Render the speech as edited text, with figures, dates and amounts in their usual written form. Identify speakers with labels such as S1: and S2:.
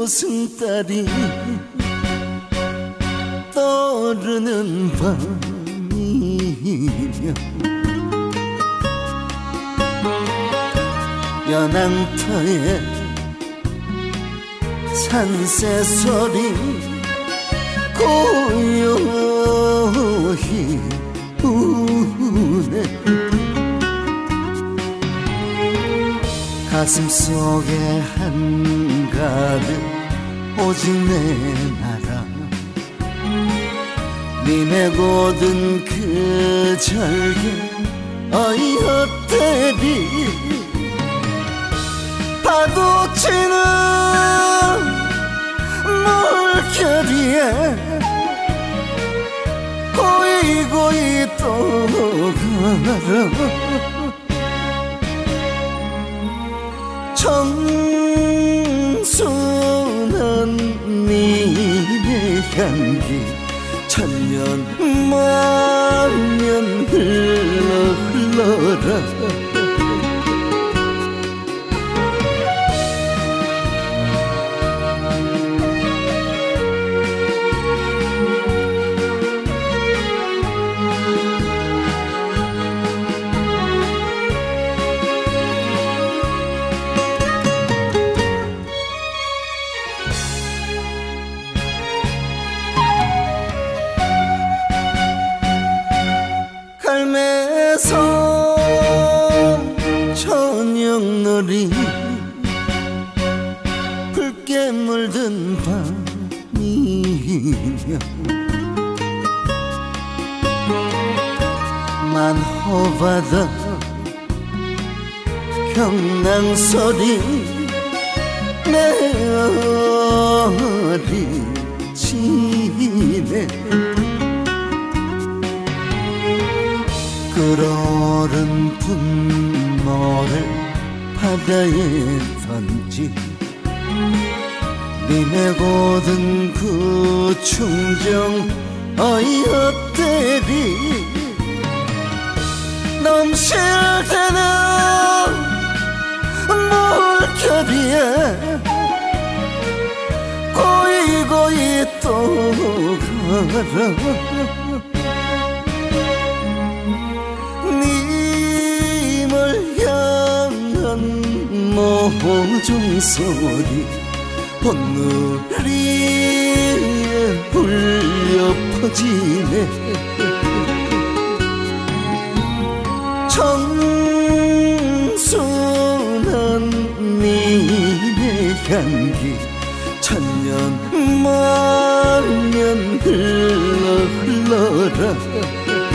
S1: 스승딸이 떠오르는 밤이며 연앙터에 산새소리 고요히 우네. 가슴속에 한가득 오직 내 나라 님의 고든 그 절개 어이 헛되리 파도치는 물결이에 고이 또 가라. 청순한 님의 향기 천년 만년 흘러라. 갈매섬 저녁놀이 붉게 물든 밤이며 만호바다 경낭소리 메아리치네. 끓어오른 분노를 바다에 던지 님의 고든 그 충정 어이 헛되리 넘칠 때는 물결이에 고이 또 가라. 님을 향한 모종소리 온누리에 울려 퍼지네. 청순한 님의 향기 천년 만년 흘러라.